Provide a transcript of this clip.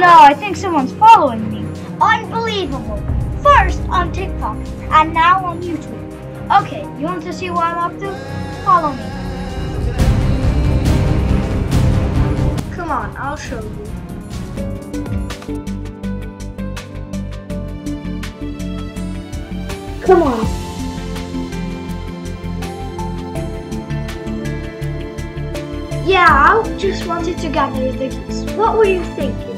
no, I think someone's following me. Unbelievable. First on TikTok and now on YouTube. Okay, you want to see what I'm up to? Follow me. Come on, I'll show you. Come on. Yeah, I just wanted to gather the keys. What were you thinking?